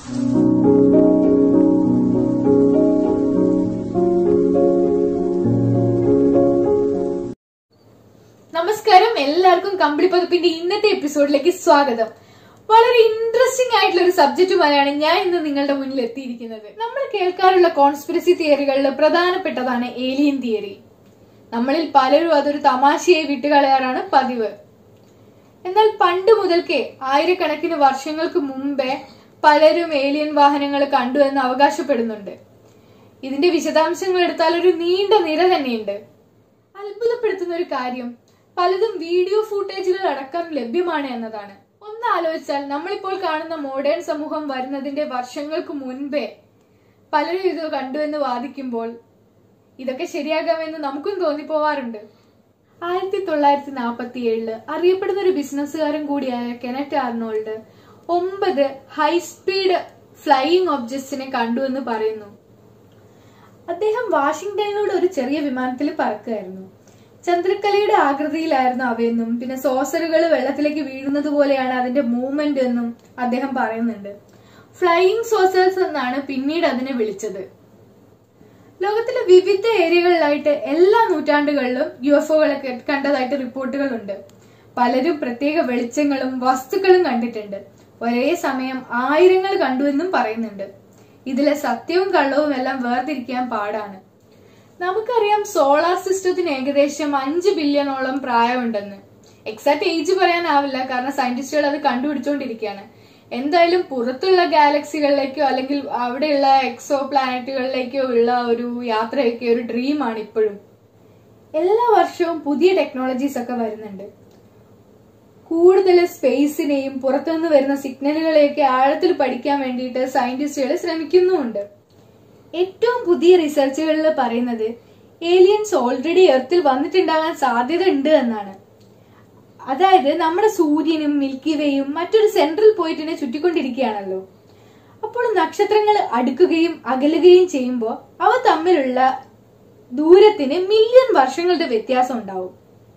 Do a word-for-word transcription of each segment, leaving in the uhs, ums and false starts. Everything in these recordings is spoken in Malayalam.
നമസ്കാരം, എല്ലാവർക്കും കമ്പിളി പതിപ്പിന്റെ ഇന്നത്തെ എപ്പിസോഡിലേക്ക് സ്വാഗതം. വളരെ ഇൻട്രസ്റ്റിംഗ് ആയിട്ടുള്ള ഒരു സബ്ജക്റ്റുമായാണ് ഞാൻ ഇന്ന് നിങ്ങളുടെ മുന്നിൽ എത്തിയിരിക്കുന്നത്. നമ്മൾ കേൾക്കാറുള്ള കോൺസ്പിറസി തിയറികളിൽ പ്രധാനപ്പെട്ടതാണ് ഏലിയൻ തിയറി. നമ്മളിൽ പലരും അതൊരു തമാശയായി വിട്ടുകളയാറാണ് പതിവ്. എന്നാൽ പണ്ട് മുതൽക്കേ ആയിരക്കണക്കിന് വർഷങ്ങൾക്ക് മുമ്പേ പലരും ഏലിയൻ വാഹനങ്ങൾ കണ്ടു എന്ന് അവകാശപ്പെടുന്നുണ്ട്. ഇതിന്റെ വിശദാംശങ്ങൾ എടുത്താൽ ഒരു നീണ്ട നിര തന്നെയുണ്ട്. അത്ഭുതപ്പെടുത്തുന്ന ഒരു കാര്യം, പലതും വീഡിയോ ഫൂട്ടേജുകൾ അടക്കം ലഭ്യമാണ് എന്നതാണ്. ഒന്ന് ആലോചിച്ചാൽ നമ്മളിപ്പോൾ കാണുന്ന മോഡേൺ സമൂഹം വരുന്നതിന്റെ വർഷങ്ങൾക്ക് മുൻപേ പലരും ഇത് കണ്ടു എന്ന് വാദിക്കുമ്പോൾ ഇതൊക്കെ ശരിയാകാമെന്ന് നമുക്കും തോന്നിപ്പോവാറുണ്ട്. ആയിരത്തി തൊള്ളായിരത്തി നാൽപ്പത്തി ഏഴില് അറിയപ്പെടുന്ന ഒരു ബിസിനസ്സുകാരൻ കൂടിയായ കെനറ്റ് ആർണോൾഡ് ഒമ്പത് ഹൈസ്പീഡ് ഫ്ലൈയിങ് ഒബ്ജക്ട്സിനെ കണ്ടു എന്ന് പറയുന്നു. അദ്ദേഹം വാഷിംഗ്ടണിലൂടെ ഒരു ചെറിയ വിമാനത്തിൽ പറക്കുകയായിരുന്നു. ചന്ദ്രക്കലയുടെ ആകൃതിയിലായിരുന്നു അവയെന്നും പിന്നെ സോസറുകൾ വെള്ളത്തിലേക്ക് വീഴുന്നത് പോലെയാണ് അതിന്റെ മൂവ്മെന്റ് എന്നും അദ്ദേഹം പറയുന്നുണ്ട്. ഫ്ലൈയിങ് സോസേഴ്സ് എന്നാണ് പിന്നീട് അതിനെ വിളിച്ചത്. ലോകത്തിലെ വിവിധ ഏരിയകളിലായിട്ട് എല്ലാ നൂറ്റാണ്ടുകളിലും യു എഫ് ഒകളെ കണ്ടതായിട്ട് റിപ്പോർട്ടുകളുണ്ട്. പലരും പ്രത്യേക വെളിച്ചങ്ങളും വസ്തുക്കളും കണ്ടിട്ടുണ്ട്. ഒരേ സമയം ആയിരങ്ങൾ കണ്ടുവെന്നും പറയുന്നുണ്ട്. ഇതിലെ സത്യവും കള്ളവും എല്ലാം വേർതിരിക്കാൻ പാടാണ്. നമുക്കറിയാം സോളാർ സിസ്റ്റത്തിന് ഏകദേശം അഞ്ച് ബില്യണോളം പ്രായമുണ്ടെന്ന്. എക്സാക്ട് ഏജ് പറയാനാവില്ല, കാരണം സയന്റിസ്റ്റുകൾ അത് കണ്ടുപിടിച്ചുകൊണ്ടിരിക്കുകയാണ്. എന്തായാലും പുറത്തുള്ള ഗാലക്സികളിലേക്കോ അല്ലെങ്കിൽ അവിടെയുള്ള എക്സോ പ്ലാനറ്റുകളിലേക്കോ ഉള്ള ഒരു യാത്രയൊക്കെ ഒരു ഡ്രീമാണ് ഇപ്പോഴും. എല്ലാ വർഷവും പുതിയ ടെക്നോളജീസ് ഒക്കെ വരുന്നുണ്ട്. കൂടുതൽ സ്പേസിനെയും പുറത്തുനിന്ന് വരുന്ന സിഗ്നലുകളെയൊക്കെ ആഴത്തിൽ പഠിക്കാൻ വേണ്ടിയിട്ട് സയന്റിസ്റ്റുകൾ ശ്രമിക്കുന്നുമുണ്ട്. ഏറ്റവും പുതിയ റിസർച്ചുകളിൽ പറയുന്നത് ഏലിയൻസ് ഓൾറെഡി എർത്തിൽ വന്നിട്ടുണ്ടാകാൻ സാധ്യത ഉണ്ട് എന്നാണ്. അതായത് നമ്മുടെ സൂര്യനും മിൽക്കി വേയും മറ്റൊരു സെൻട്രൽ പോയിന്റിനെ ചുറ്റിക്കൊണ്ടിരിക്കുകയാണല്ലോ. അപ്പോൾ നക്ഷത്രങ്ങൾ അടുക്കുകയും അകലുകയും ചെയ്യുമ്പോൾ അവ തമ്മിലുള്ള ദൂരത്തിന് മില്യൺ വർഷങ്ങളുടെ വ്യത്യാസം ഉണ്ടാവും.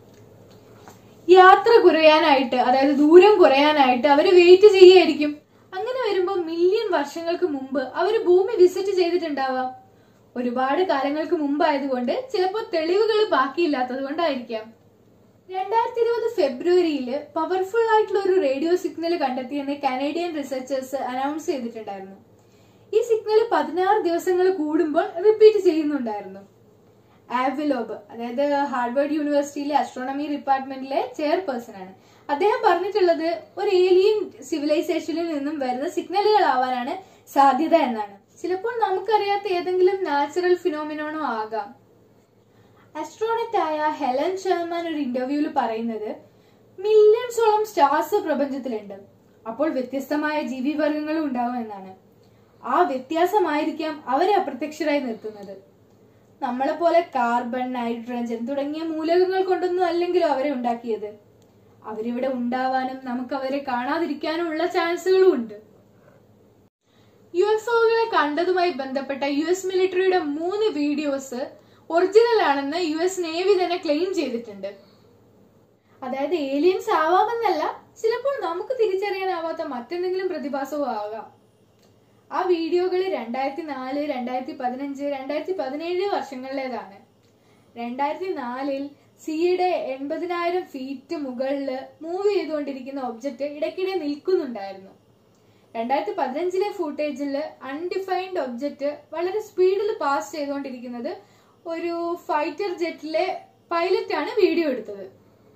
യാത്ര കുറയാനായിട്ട്, അതായത് ദൂരം കുറയാനായിട്ട് അവര് വെയിറ്റ് ചെയ്യായിരിക്കും. അങ്ങനെ വരുമ്പോൾ മില്യൺ വർഷങ്ങൾക്ക് മുമ്പ് അവര് ഭൂമി വിസിറ്റ് ചെയ്തിട്ടുണ്ടാവാം. ഒരുപാട് കാലങ്ങൾക്ക് മുമ്പായതുകൊണ്ട് ചിലപ്പോൾ തെളിവുകൾ ബാക്കിയില്ലാത്തത് കൊണ്ടായിരിക്കാം. രണ്ടായിരത്തി ഇരുപത് ഫെബ്രുവരിയില് പവർഫുൾ ആയിട്ടുള്ള ഒരു റേഡിയോ സിഗ്നൽ കണ്ടെത്തിയെന്ന് കനേഡിയൻ റിസർച്ചേഴ്സ് അനൗൺസ് ചെയ്തിട്ടുണ്ടായിരുന്നു. ഈ സിഗ്നൽ പതിനാറ് ദിവസങ്ങൾ കൂടുമ്പോൾ റിപ്പീറ്റ് ചെയ്യുന്നുണ്ടായിരുന്നു. ആവിലോബ്, അതായത് ഹാർവർഡ് യൂണിവേഴ്സിറ്റിയിലെ അസ്ട്രോണമി ഡിപ്പാർട്ട്മെന്റിലെ ചെയർപേഴ്സൺ ആണ്. അദ്ദേഹം പറഞ്ഞിട്ടുള്ളത് ഒരു ഏലിയൻ സിവിലൈസേഷനിൽ നിന്നും വരുന്ന സിഗ്നലുകൾ ആവാനാണ് സാധ്യത എന്നാണ്. ചിലപ്പോൾ നമുക്കറിയാത്ത ഏതെങ്കിലും നാച്ചുറൽ ഫിനോമിനോണോ ആകാം. ആസ്ട്രോണറ്റായ ഹെലൻ ഷെർമാൻ ഒരു ഇന്റർവ്യൂവിൽ പറയുന്നത് മില്യൺസോളം സ്റ്റാർസ് പ്രപഞ്ചത്തിലുണ്ട്, അപ്പോൾ വ്യത്യസ്തമായ ജീവിവർഗങ്ങളും ഉണ്ടാവും എന്നാണ്. ആ വ്യത്യാസമായിരിക്കാം അവരെ അപ്രത്യക്ഷരായി നിർത്തുന്നത്. നമ്മളെ പോലെ കാർബൺ, നൈട്രജൻ തുടങ്ങിയ മൂലകങ്ങൾ കൊണ്ടൊന്നും അല്ലെങ്കിലും അവരെ ഉണ്ടാക്കിയത്. അവരിവിടെ ഉണ്ടാവാനും നമുക്ക് അവരെ കാണാതിരിക്കാനും ഉള്ള ചാൻസുകളും ഉണ്ട്. യു എഫ് ഒകളെ കണ്ടതുമായി ബന്ധപ്പെട്ട യു എസ് മിലിറ്ററിയുടെ മൂന്ന് വീഡിയോസ് ഒറിജിനൽ ആണെന്ന് യു എസ് നേവി തന്നെ ക്ലെയിം ചെയ്തിട്ടുണ്ട്. അതായത് ഏലിയൻസ് ആവാമെന്നല്ല, ചിലപ്പോൾ നമുക്ക് തിരിച്ചറിയാനാവാത്ത മറ്റെന്തെങ്കിലും പ്രതിഭാസവും ആകാം. ആ വീഡിയോകൾ രണ്ടായിരത്തി നാല് രണ്ടായിരത്തി പതിനഞ്ച് രണ്ടായിരത്തി പതിനേഴ് വർഷങ്ങളിലേതാണ്. രണ്ടായിരത്തി നാലിൽ സിയുടെ എൺപതിനായിരം ഫീറ്റ് മുകളില് മൂവ് ചെയ്തുകൊണ്ടിരിക്കുന്ന ഒബ്ജക്റ്റ് ഇടയ്ക്കിടെ നിൽക്കുന്നുണ്ടായിരുന്നു. രണ്ടായിരത്തി പതിനഞ്ചിലെ ഫൂട്ടേജില് അൺഡിഫൈൻഡ് ഒബ്ജക്റ്റ് വളരെ സ്പീഡിൽ പാസ് ചെയ്തുകൊണ്ടിരിക്കുന്നത് ഒരു ഫൈറ്റർ ജെറ്റിലെ പൈലറ്റ് ആണ് വീഡിയോ എടുത്തത്.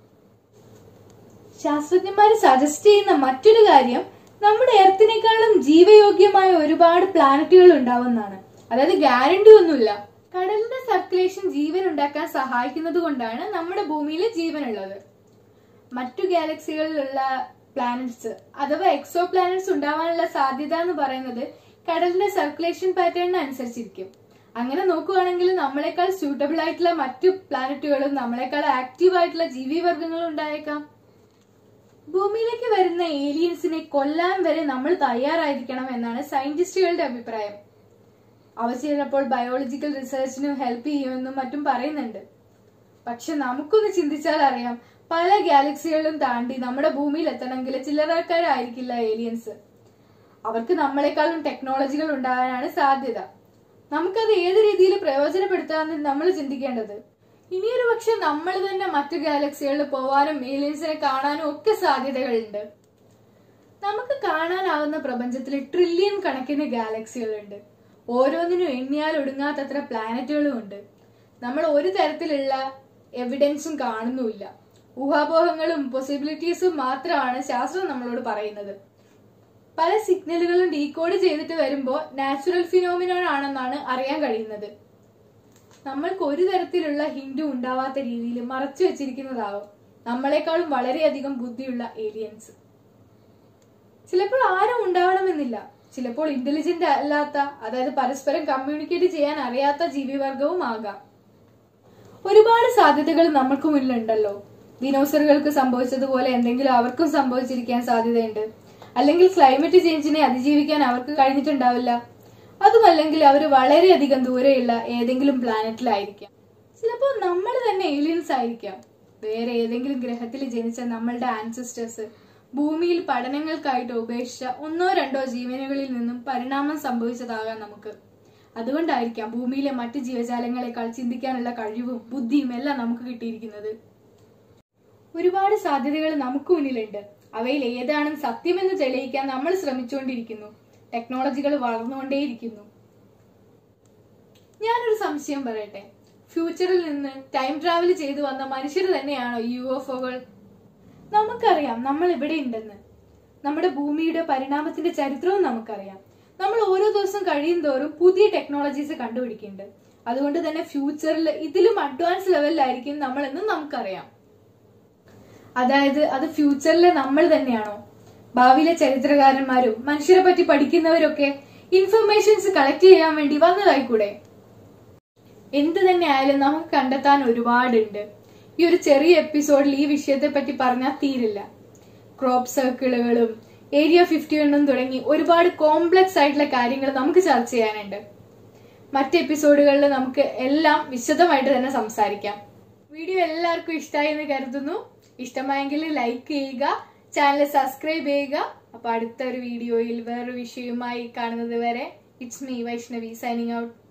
ശാസ്ത്രജ്ഞന്മാർ സജസ്റ്റ് ചെയ്യുന്ന മറ്റൊരു കാര്യം നമ്മുടെ എർത്തിനേക്കാളും ജീവയോഗ്യമായ ഒരുപാട് പ്ലാനറ്റുകൾ ഉണ്ടാവുന്നതാണ്. അതായത് ഗ്യാരണ്ടി ഒന്നുമില്ല. കടലിന്റെ സർക്കുലേഷൻ ജീവൻ ഉണ്ടാക്കാൻ സഹായിക്കുന്നത് കൊണ്ടാണ് നമ്മുടെ ഭൂമിയിൽ ജീവനുള്ളത്. മറ്റു ഗാലക്സികളിലുള്ള പ്ലാനറ്റ്സ് അഥവാ എക്സോ പ്ലാനറ്റ്സ് ഉണ്ടാവാനുള്ള സാധ്യത എന്ന് പറയുന്നത് കടലിന്റെ സർക്കുലേഷൻ പാറ്റേണിന് അനുസരിച്ചിരിക്കും. അങ്ങനെ നോക്കുകയാണെങ്കിൽ നമ്മളെക്കാൾ സ്യൂട്ടബിൾ ആയിട്ടുള്ള മറ്റു പ്ലാനറ്റുകളും നമ്മളെക്കാൾ ആക്റ്റീവ് ആയിട്ടുള്ള ജീവിവർഗങ്ങളും ഉണ്ടായേക്കാം. ഭൂമിയിലേക്ക് വരുന്ന ഏലിയൻസിനെ കൊല്ലാൻ വരെ നമ്മൾ തയ്യാറായിരിക്കണം എന്നാണ് സയന്റിസ്റ്റുകളുടെ അഭിപ്രായം. അവ ചിലപ്പോൾ ബയോളജിക്കൽ റിസർച്ചിനും ഹെൽപ്പ് ചെയ്യുമെന്നും മറ്റും പറയുന്നുണ്ട്. പക്ഷെ നമുക്കൊന്ന് ചിന്തിച്ചാൽ അറിയാം, പല ഗാലക്സികളിലും താണ്ടി നമ്മുടെ ഭൂമിയിൽ എത്തണമെങ്കിൽ ചില്ലറക്കാരായിരിക്കില്ല ഏലിയൻസ്. അവർക്ക് നമ്മളെക്കാളും ടെക്നോളജികൾ ഉണ്ടാകാനാണ് സാധ്യത. നമുക്കത് ഏത് രീതിയിൽ പ്രയോജനപ്പെടുത്താമെന്ന് നമ്മൾ ചിന്തിക്കേണ്ടത്. ഇനിയൊരു പക്ഷെ നമ്മൾ തന്നെ മറ്റു ഗാലക്സികളിൽ പോവാനും ഏലിയൻസിനെ കാണാനും ഒക്കെ സാധ്യതകളുണ്ട്. നമുക്ക് കാണാനാവുന്ന പ്രപഞ്ചത്തിൽ ട്രില്യൺ കണക്കിന് ഗാലക്സികളുണ്ട്. ഓരോന്നിനും എണ്ണിയാൽ ഒടുങ്ങാത്തത്ര പ്ലാനറ്റുകളും ഉണ്ട്. നമ്മൾ ഒരു തരത്തിലുള്ള എവിഡൻസും കാണുന്നുമില്ല. ഊഹാപോഹങ്ങളും പോസിബിലിറ്റീസും മാത്രമാണ് ശാസ്ത്രം നമ്മളോട് പറയുന്നത്. പല സിഗ്നലുകളും ഡീകോഡ് ചെയ്തിട്ട് വരുമ്പോൾ നാച്ചുറൽ ഫിനോമിനോൺ ആണെന്നാണ് അറിയാൻ കഴിയുന്നത്. നമ്മൾക്ക് ഒരു തരത്തിലുള്ള ഹിന്റും ഉണ്ടാവാത്ത രീതിയിൽ മറച്ചു വെച്ചിരിക്കുന്നതാവും നമ്മളെക്കാളും വളരെയധികം ബുദ്ധിയുള്ള ഏലിയൻസ്. ചിലപ്പോൾ ആരും ഉണ്ടാവണമെന്നില്ല. ചിലപ്പോൾ ഇന്റലിജന്റ് അല്ലാത്ത, അതായത് പരസ്പരം കമ്മ്യൂണിക്കേറ്റ് ചെയ്യാൻ അറിയാത്ത ജീവിവർഗവും ആകാം. ഒരുപാട് സാധ്യതകൾ നമുക്ക് മുന്നിലുണ്ടല്ലോ. ദിനോസറുകൾക്ക് സംഭവിച്ചതുപോലെ എന്തെങ്കിലും അവർക്കും സംഭവിച്ചിരിക്കാൻ സാധ്യതയുണ്ട്. അല്ലെങ്കിൽ ക്ലൈമറ്റ് ചേഞ്ചിനെ അതിജീവിക്കാൻ അവർക്ക് കഴിഞ്ഞിട്ടുണ്ടാവില്ല. അതുമല്ലെങ്കിൽ അവർ വളരെയധികം ദൂരെയുള്ള ഏതെങ്കിലും പ്ലാനറ്റിലായിരിക്കാം. ചിലപ്പോൾ നമ്മൾ തന്നെ ഏലിയൻസ് ആയിരിക്കാം. വേറെ ഏതെങ്കിലും ഗ്രഹത്തിൽ ജനിച്ച നമ്മളുടെ ആൻസിസ്റ്റേഴ്സ് ഭൂമിയിൽ പഠനങ്ങൾക്കായിട്ട് ഉപേക്ഷിച്ച ഒന്നോ രണ്ടോ ജീവനുകളിൽ നിന്നും പരിണാമം സംഭവിച്ചതാകാം നമുക്ക്. അതുകൊണ്ടായിരിക്കാം ഭൂമിയിലെ മറ്റു ജീവജാലങ്ങളെക്കാൾ ചിന്തിക്കാനുള്ള കഴിവും ബുദ്ധിയും എല്ലാം നമുക്ക് കിട്ടിയിരിക്കുന്നത്. ഒരുപാട് സാധ്യതകൾ നമുക്ക് മുന്നിലുണ്ട്. അവയിൽ ഏതാണ് സത്യമെന്ന് തെളിയിക്കാൻ നമ്മൾ ശ്രമിച്ചുകൊണ്ടിരിക്കുന്നു. ടെക്നോളജികൾ വളർന്നുകൊണ്ടേയിരിക്കുന്നു. ഞാനൊരു സംശയം പറയട്ടെ. ഫ്യൂച്ചറിൽ നിന്ന് ടൈം ട്രാവൽ ചെയ്തു വന്ന മനുഷ്യർ തന്നെയാണോ യു എഫ് ഒകൾ? നമുക്കറിയാം നമ്മൾ ഇവിടെ ഉണ്ടെന്ന്. നമ്മുടെ ഭൂമിയുടെ പരിണാമത്തിന്റെ ചരിത്രവും നമുക്കറിയാം. നമ്മൾ ഓരോ ദിവസം കഴിയും തോറും പുതിയ ടെക്നോളജീസ് കണ്ടുപിടിക്കുന്നുണ്ട്. അതുകൊണ്ട് തന്നെ ഫ്യൂച്ചറിൽ ഇതിലും അഡ്വാൻസ് ലെവലിലായിരിക്കും നമ്മളെന്ന് നമുക്കറിയാം. അതായത് അത് ഫ്യൂച്ചറിലെ നമ്മൾ തന്നെയാണോ? ഭാവിയിലെ ചരിത്രകാരന്മാരും മനുഷ്യരെ പറ്റി പഠിക്കുന്നവരൊക്കെ ഇൻഫർമേഷൻസ് കളക്ട് ചെയ്യാൻ വേണ്ടി വന്നതായിക്കൂടെ? എന്ത് തന്നെ ആയാലും നമുക്ക് കണ്ടെത്താൻ ഒരുപാടുണ്ട്. ഈ ഒരു ചെറിയ എപ്പിസോഡിൽ ഈ വിഷയത്തെ പറ്റി പറഞ്ഞാൽ തീരില്ല. ക്രോപ്പ് സർക്കിളുകളും ഏരിയ ഫിഫ്റ്റി വണ്ണും തുടങ്ങി ഒരുപാട് കോംപ്ലക്സ് ആയിട്ടുള്ള കാര്യങ്ങൾ നമുക്ക് ചർച്ച ചെയ്യാനുണ്ട്. മറ്റ് എപ്പിസോഡുകളിൽ നമുക്ക് എല്ലാം വിശദമായിട്ട് തന്നെ സംസാരിക്കാം. വീഡിയോ എല്ലാവർക്കും ഇഷ്ടമായി എന്ന് കരുതുന്നു. ഇഷ്ടമായെങ്കിൽ ലൈക്ക് ചെയ്യുക, ചാനൽ സബ്സ്ക്രൈബ് ചെയ്യുക. അപ്പൊ അടുത്ത ഒരു വീഡിയോയിൽ വേറൊരു വിഷയവുമായി കാണുന്നത് വരെ it's me Vaishnavi signing out.